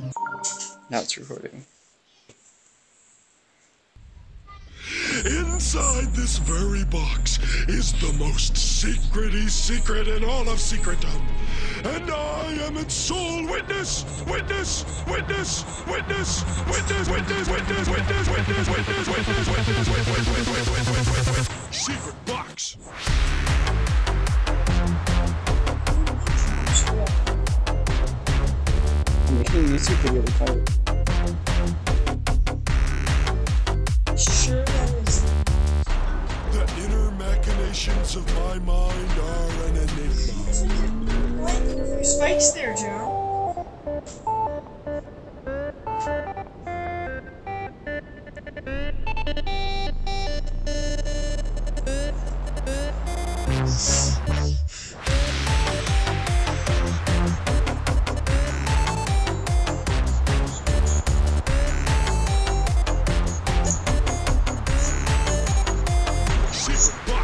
Now it's recording. Inside this very box is the most secrety secret in all of secretdom. And I am its sole witness, witness, witness, witness, witness, witness, witness, witness, witness, witness, witness, secret box. I'm making a YouTube video to call it. Sure that is. The inner machinations of my mind are an enigma. What? Spike's there, Joe. Secret box.